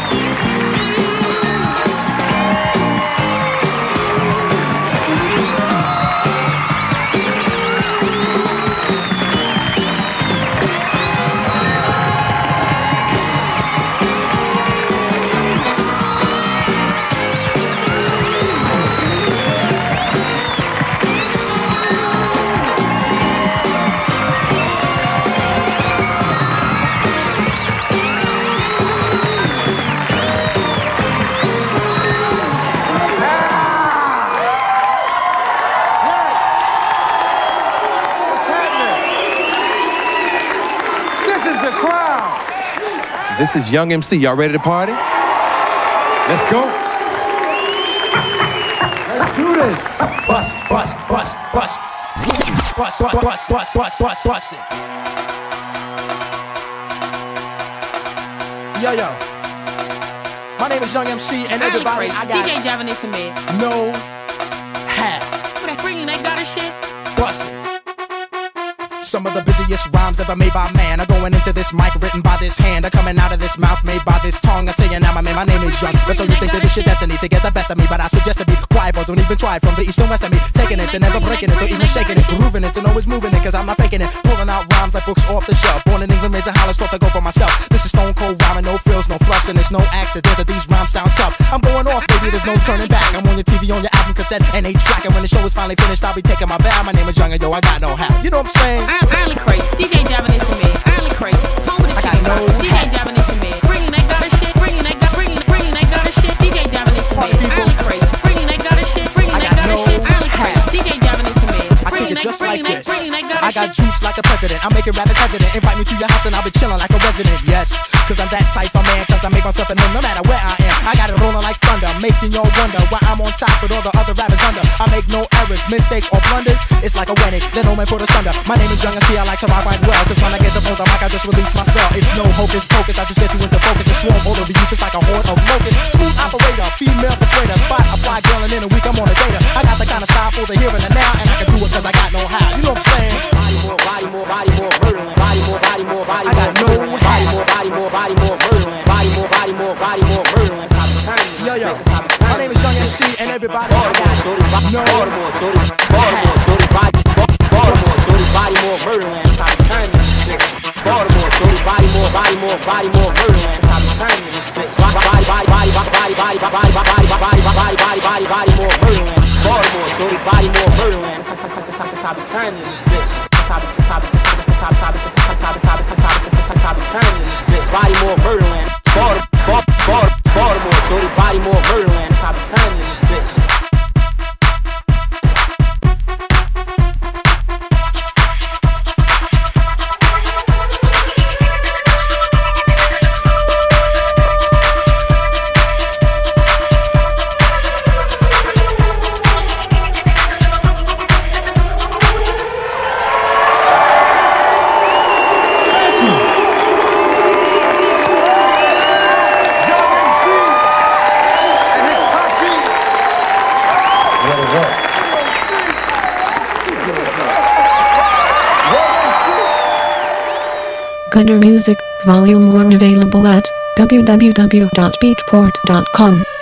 This is YoungMC. Y'all ready to party? Let's go. Let's do this. Bust, bust, bust, bust. Bust, bust, bust, bust, bust, bust, bust it. Yo, yo. My name is YoungMC, and everybody, I got DJ Debonair Samir. No hat. What that bringing that gutter shit? Bust it. Some of the busiest rhymes ever made by man are going into this mic, written by this hand, are coming out of this mouth, made by this tongue. I tell you now, my name is Young. That's all you think that this shit destiny to get the best of me, but I suggest to be quiet, but don't even try it. From the east and west of me, taking it and never breaking it, or even shaking it, grooving it and always moving it, cause I'm not faking it, pulling out rhymes like books off the shelf. Born in England, raised in Hollis, taught to go for myself. This is stone cold rhyming, no frills, no fluffs, and it's no accident that these rhymes sound tough. I'm going off, baby, there's no turning back. I'm on your TV, on your album cassette, and 8-track, and when the show is finally finished, I'll be taking my bow. My name is Young, and yo, I got no hat. You know what I'm saying? I'm LaCrate. DJ Debonair Samir, LaCrate, home of the chicken box. DJ Debonair Samir, bringing that gutter shit, bringing that gutter shit. DJ Debonair Samir, LaCrate, bringing that gutter shit, bringing that gutter shit. LaCrate, DJ Debonair Samir, I think it just like this. I got shit. juice like a president. I'm making rappers hesitant. Invite me to your house and I'll be chilling like a resident. Yes, cause I'm that type of man. Cause I make myself at home no matter where I am. I got it rolling like thunder, making y'all wonder why I'm on top with all the other rappers under. I make no errors, mistakes or blunders. It's like a wedding, let no man put asunder. My name is Young, and see I like to rhyme right well. Cause when I get to hold the mic, I just release my spell. It's no hocus pocus, I just get you into focus and swarm all over you just like a horde of locusts. Smooth operator, female persuader, spot a fly girl, and in a week I'm on a data. I got the kind of style for the here and the now, and I can do it cause I got no how. You know what I'm saying? Body more, murdering. Body more, I got no body more, murdering. Body more, murdering. Yo, yo, my name is YoungMC, and everybody, I got no Baltimore, shorty, body more, murdering. Baltimore, shorty, body more, murdering. Body more, murdering. Baltimore, shorty, body more, murdering. Sabe kind in this bitch. Body more murderland. Baltimore, shorty, body more murderland. Sabe kind in this bitch. Gunner Music, Volume 1 available at www.beatport.com.